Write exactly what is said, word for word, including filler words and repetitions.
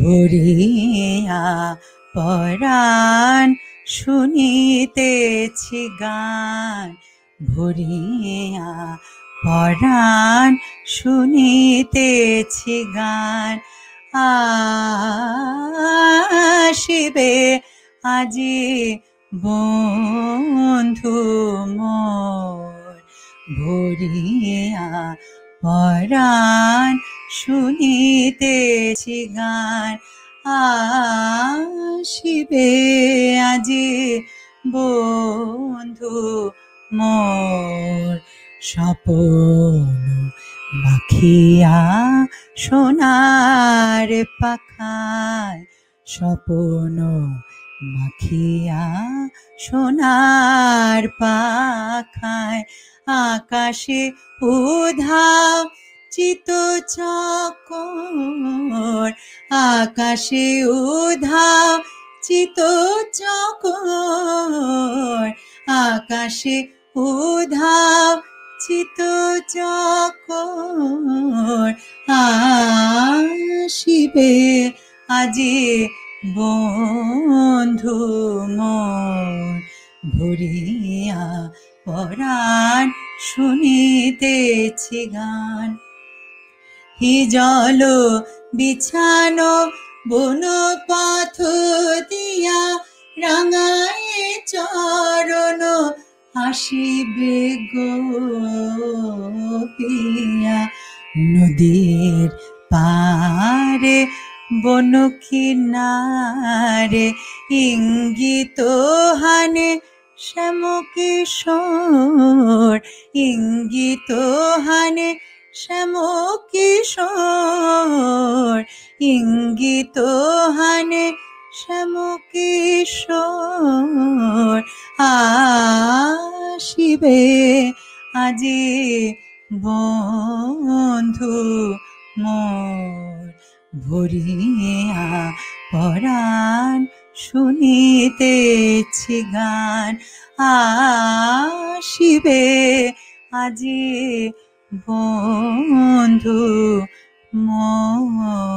ভরিয়া পরাণ শুনিতেছি গান, ভরিয়া পরাণ শুনিতেছি গান। আসিবে আজি বন্ধু মোর, ভরিয়া পরাণ শুনিতেছি গান। আসিবে আজি বন্ধু মোর, স্বপন মাখিয়া সোনার পাখায়, স্বপন মাখিয়া সোনার পাখায়। আকাশে উধাও চিতচকর, আকাশে উধাও চিতচকর, আকাশে উধাও চিতচকর। আসিবে আজি বন্ধু মোর, ভরিয়া পরাণ শুনিতেছি গান। হি জল বিছানো বন পথ দিয়া, রাঙায় চরণ আসিবে গো পিয়া। নদীর পারে বন কিনারে, ইঙ্গিত হানে শ্যাম কিশোর, ইঙ্গিত হানে শ্যাম কিশোর, ইঙ্গিত হানে শ্যাম কিশোর। আসিবে আজি বন্ধু মোর, ভরিয়া পরাণ শুনিতেছি গান। আসিবে আজি বন্ধু মোর।